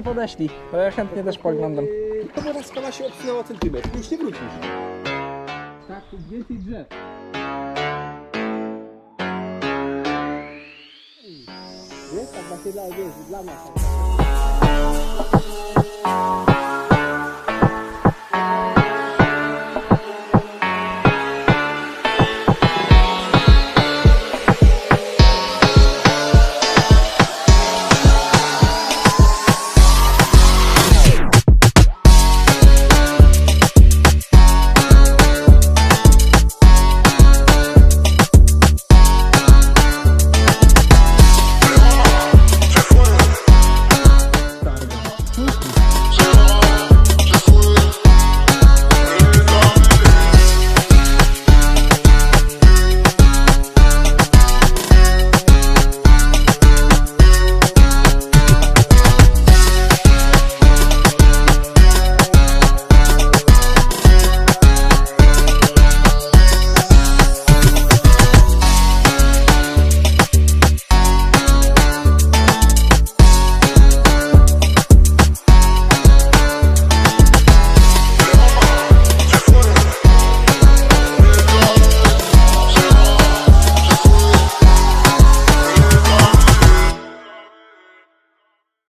ci podeszli, to ja chętnie też poglądam. To teraz skala się odsunęła centymetr, już nie wrócisz. Tak, tu więcej drzew. Nie? Tak właśnie dla nas.